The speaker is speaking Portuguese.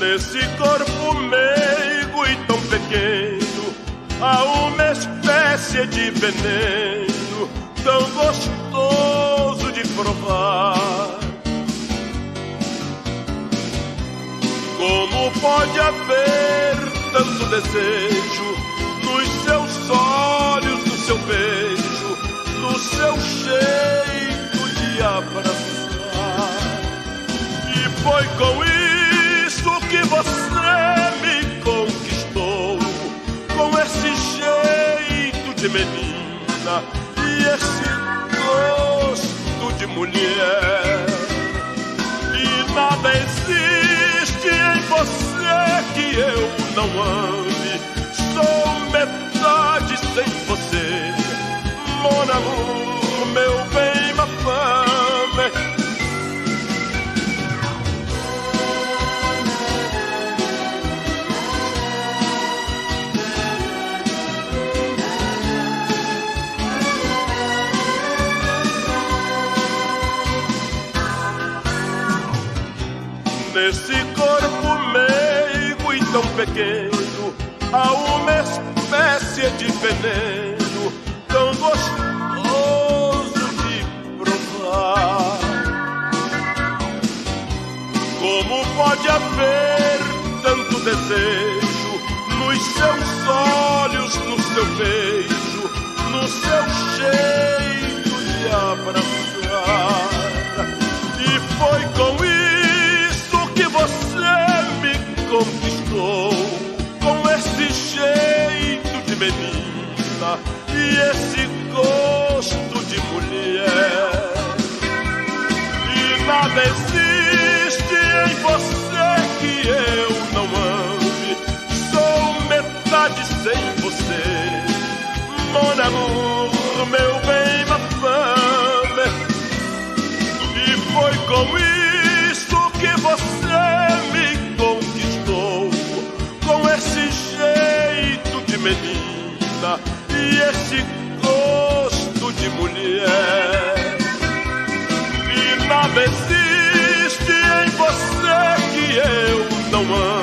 Nesse corpo meigo e tão pequeno há uma espécie de veneno tão gostoso de provar. Como pode haver tanto desejo nos seus olhos, no seu beijo, no seu jeito de abraçar? E foi com isso que você me conquistou, com esse jeito de menina e esse gosto de mulher. E nada existe em você que eu não ame, sou metade sem você, mon amour, meu bem, ma femme. Nesse corpo meigo e tão pequeno há uma espécie de veneno tão gostoso de provar. Como pode haver tanto desejo nos seus olhos, no seu beijo, no seu jeito de abraçar? E foi com isso que você me conquistou, com esse jeito de menina e esse gosto de mulher. E nada existe em você que eu não ame, sou metade sem você, mon amour, meu bem, ma femme. E foi com isso que você me conquistou, com esse jeito de menina e esse gosto de mulher. E nada existe em você que eu não amo,